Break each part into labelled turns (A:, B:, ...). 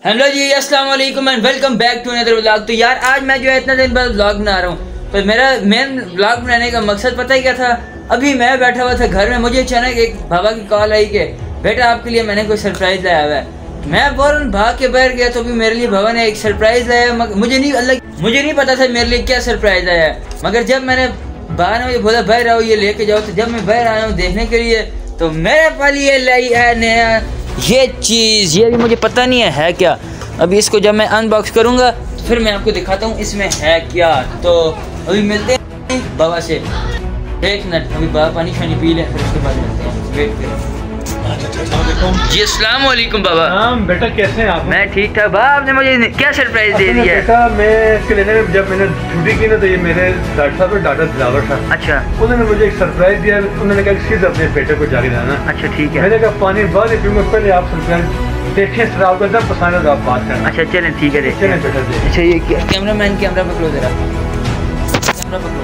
A: Hello जी, अस्सलाम वालेकुम and welcome back to another vlog. तो यार आज मैं जो है इतना दिन बाद व्लॉग बना रहा हूँ। तो मेरा मेन व्लॉग बनाने का मकसद पता ही क्या था। अभी मैं बैठा हुआ था घर में, मुझे अचानक एक बाबा की कॉल आई कि बेटा आपके लिए मैंने कोई सरप्राइज लाया हुआ है। मैं फौरन भाग के बाहर गया तो अभी मेरे लिए बाबा ने एक सरप्राइज लाया। मुझे नहीं पता था मेरे लिए क्या सरप्राइज लाया है। मगर जब मैंने बाहर मुझे बोला बाहर आओ ये लेके जाओ, तो जब मैं बाहर आया हूँ देखने के लिए तो मेरे पास ये लाई है नया ये चीज़। ये भी मुझे पता नहीं है क्या। अभी इसको जब मैं अनबॉक्स करूँगा तो फिर मैं आपको दिखाता हूँ इसमें है क्या। तो अभी मिलते हैं बाबा से। एक मिनट, अभी बाबा पानी शानी पी लें फिर उसके बाद मिलते हैं। वेट करें। जी अस्सलाम वालेकुम बाबा।
B: हाँ बेटा, कैसे हैं आप?
A: मैं ठीक था। बाबा आपने मुझे क्या सरप्राइज दे दिया?
B: बेटा मैं इसके लेने में जब मैंने छुट्टी की ना तो ये मेरे डॉक्टर साहब और डॉक्टर दिलावर था।
A: अच्छा।
B: उन्होंने मुझे एक सरप्राइज दिया। उन्होंने कहा सीधे अपने बेटे को जाके लाना।
A: अच्छा ठीक है।
B: मैंने कहा पानी बाद में पीऊंगा, पहले आप सरप्राइज देखें। सर आपको एकदम पसंद है तो आप बात करना।
A: अच्छा चलें ठीक है।
B: चलें बेटा।
A: अच्छा ये कैमरा मैन कैमरा पकड़ो जरा, कैमरा पकड़ो।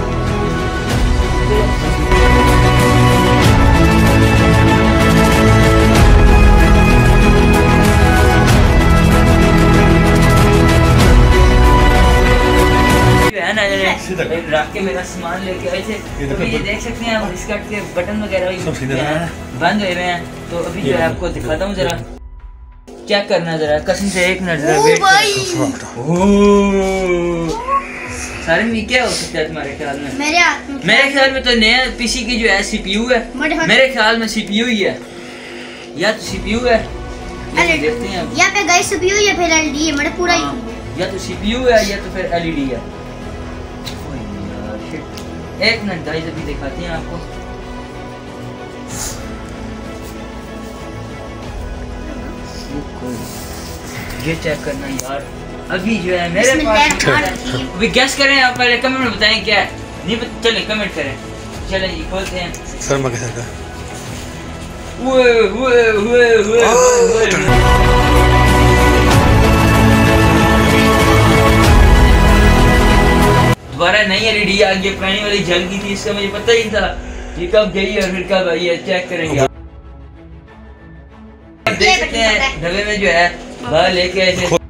A: रख के मेरा सामान लेके आए थे। तो ये देख सकते हैं आप स्कर्ट के बटन वगैरह बंद हुए हैं। तो अभी जो है आपको दिखाता हूँ, जरा चेक करना जरा कसम से। एक मिनट जरा वेट सारे में क्या हो सकता है तुम्हारे ख्याल में? मेरे ख्याल में तो नया पीसी की जो है सीपीयू है। मेरे ख्याल में सीपीयू ही है, या तो सीपीयू है। देखते हैं
C: यहाँ पे गाइस सीपीयू या फिर एलईडी है। मेरा पूरा
A: या तो सीपीयू है या तो फिर एलईडी है। एक मिनट गाइस अभी दिखाते हैं आपको। ये चेक करना यार। अभी जो है मेरे पास अभी गैस करें आप, पहले कमेंट में बताएं क्या है। नहीं चले कमेंट करें। चलें जी खोलते हैं।
B: सर मैं कैसा दोबारा नई एलईडी आ गई, पुरानी वाली जल गई थी। इसका मुझे पता ही था ये कब गई और फिर कब आई है। चेक करेंगे। देख सकते हैं डब्बे में जो है बाहर लेके आए थे।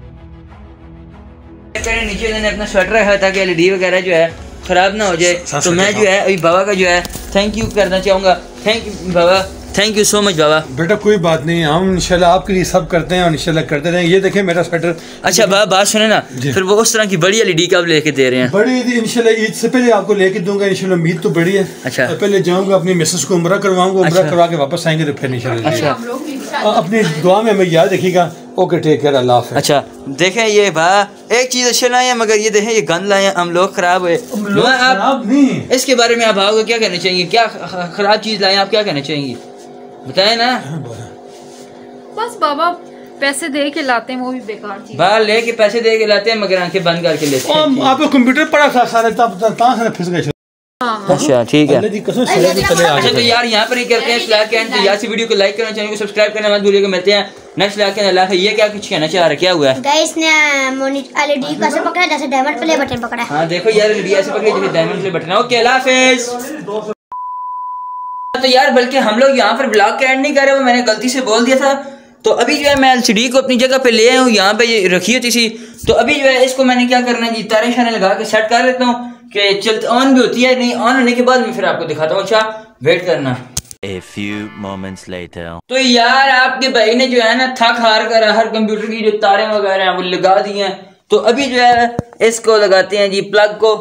B: नीचे मैंने अपना स्वेटर रखा था कि एलईडी वगैरह जो है खराब ना हो जाए। तो मैं जो है अभी बाबा का जो है थैंक यू करना चाहूँगा। थैंक यू बाबा, थैंक यू सो मच बाबा। बेटा कोई बात नहीं, हम इंशाल्लाह आपके लिए सब करते हैं और इंशाल्लाह करते रहेंगे। ये देखें मेरा स्वेटर।
A: अच्छा बाबा बात सुने ना, फिर वो उस तरह की बड़ी एलईडी कब लेके दे रहे हैं?
B: बड़ी इंशाल्लाह ईद से पहले आपको लेके दूंगा इंशाल्लाह। उम्मीद तो बड़ी है।
A: अच्छा।
B: पहले जाऊंगा अपनी मिसेस को उम्रा करवाऊंगा। उम्रा करवा के वापस आएंगे तो फिर इंशाल्लाह। अच्छा। अपनी दुआ में हमें याद रखिएगा। ओके टेक केयर, अल्लाह हाफ़िज़।
A: अच्छा देखें ये भाई एक चीज़ अच्छी लाए हैं, मगर ये देखें ये गंद लाए हैं हम लोग खराब हुए। आप
B: नहीं
A: इसके बारे में आप आओगे क्या कहना चाहेंगे? क्या खराब चीज़ लाए आप क्या कहना चाहेंगे बताएं ना।
D: बस बाबा पैसे दे के लाते हैं वो भी बेकार चीज।
A: बाहर लेके पैसे दे के लाते हैं मगर आंखें बंद करके लेते हैं।
B: आपको कंप्यूटर पड़ा था सारे तब फिस गए।
A: अच्छा ठीक है।
B: अच्छा
A: तो यार यहाँ पर ही करते हैं स्लैक के एंड। तो यार से वीडियो को लाइक करना, चैनल को सब्सक्राइब करना मत भूलिएगा। मिलते हैं नेक्स्ट स्लैक के अंदर। ये क्या कुछ कहना चाह रहा है? क्या हुआ है
C: गाइस ने एलईडी को ऐसे पकड़ा जैसे डायमंड प्ले बटन पकड़ा।
A: हाँ देखो यार एलईडी ऐसे पकड़ी जैसे डायमंड प्ले बटन। ओके अल्लाह हाफिज़। तो यार बल्कि हम लोग यहाँ पर ब्लॉग का एंड नहीं कर रहे, वो मैंने गलती से बोल दिया था। तो अभी जो है मैं एलसीडी को अपनी जगह पे ले आया हूँ, यहाँ पे ये रखी होती थी। तो अभी जो है इसको मैंने क्या करना है जी, तारे शाने लगा के सेट कर लेता हूँ कि चलते ऑन भी होती है। नहीं ऑन होने के बाद मैं फिर आपको दिखाता हूँ। अच्छा वेट करना।
E: A few moments later.
A: तो यार आपके भाई ने जो है ना थक हार कर हर कंप्यूटर की जो तारे वगैरह हैं वो लगा दी हैं। तो अभी जो है इसको लगाते हैं जी प्लग को।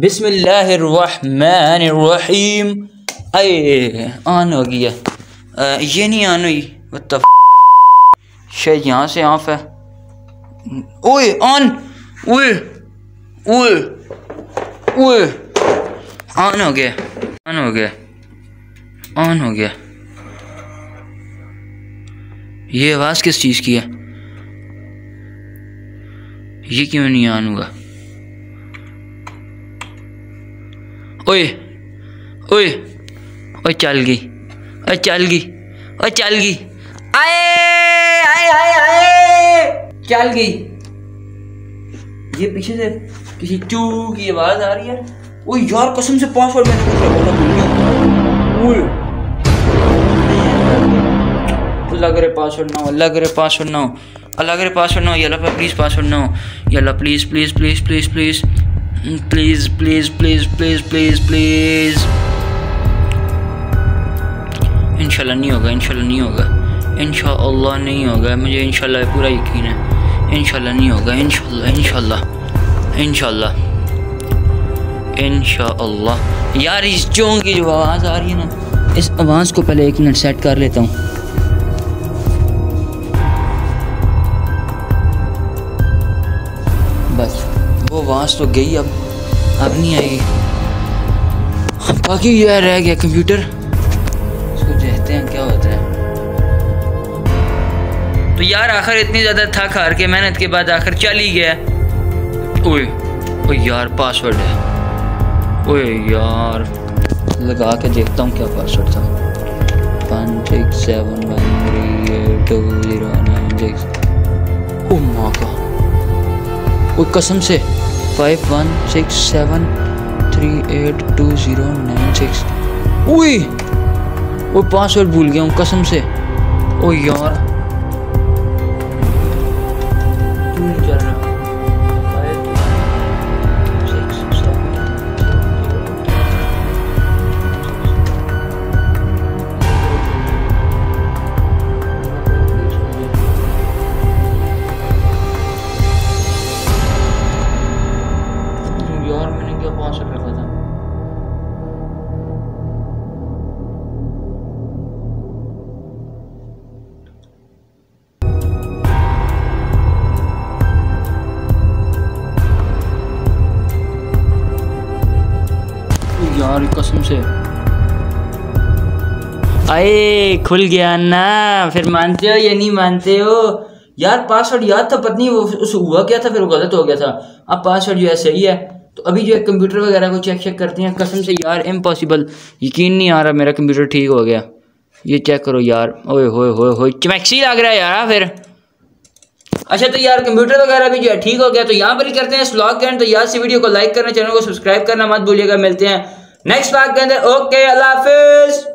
A: बिस्मिल्लाहिर्रहमानिर्रहीम। अये ऑन हो गया। ये नहीं ऑन हुई, व्हाट द शायद यहाँ से ऑफ है। ओए ऑन, ओए ओए ओए ऑन हो गया, ऑन हो गया, ऑन हो गया। ये आवाज़ किस चीज़ की है? ये क्यों नहीं ऑन हुआ? ओए ओए ओए चल गई, ओए चल गई, ओए चल गई। आए आए आए आए चल गई। ये पीछे से किसी चू की आवाज़ आ रही है। ओ यार कसम से पासवर्ड मैंने कुछ रखा था। अल्लाह करे पासवर्ड ना हो, अल्लाह करे पासवर्ड ना हो। अल्लाह करे पासवर्ड ना हो, या अल्लाह प्लीज़ पासवर्ड ना हो, या अल्लाह please please please please please please please please please please please. इंशाल्लाह नहीं होगा, इंशाल्लाह नहीं होगा, इंशाल्लाह नहीं होगा, मुझे इंशाल्लाह पूरा यकीन है, इंशाल्लाह नहीं होगा, इंशाल्लाह इंशाल्लाह इंशाल्लाह इंशाल्लाह। यार इस चोंग की जो आवाज़ आ रही है ना, इस आवाज़ को पहले 1 मिनट सेट कर लेता हूँ। बस वो आवाज़ तो गई, अब नहीं आएगी। बाकी यह रह गया कंप्यूटर, इसको देखते हैं क्या होता है। तो यार आखिर इतनी ज़्यादा थक हार के मेहनत के बाद आखिर चल ही गया। ओए ओए यार पासवर्ड है, ओए यार लगा के देखता हूँ क्या पासवर्ड था। 16713820996। ओ माँ का, ओ कसम से 5167382096। ओए वो पासवर्ड भूल गया हूँ कसम से। ओ यार क्यों नहीं चल रहा? यार मैंने क्या पासवर्ड रखा था? यार कसम से आए खुल गया ना, फिर मानते हो या नहीं मानते हो? यार पासवर्ड याद था, पता नहीं वो उस हुआ क्या था, फिर वो गलत हो गया था। अब पासवर्ड जो है सही है, तो अभी जो है कंप्यूटर वगैरह को चेक करते हैं। कसम से यार इम्पॉसिबल, यकीन नहीं आ रहा मेरा कंप्यूटर ठीक हो गया। ये चेक करो यार, ओए होए होए होए चमैक्सी लग रहा है यार फिर। अच्छा तो यार कंप्यूटर वगैरह भी जो है ठीक हो गया, तो यहाँ पर ही करते हैं इस व्लॉग के एंड। तो यार से वीडियो को लाइक करना, चैनल को सब्सक्राइब करना मत भूलिएगा। मिलते हैं नेक्स्ट व्लॉग के अंदर। ओके अल्लाह हाफिज़।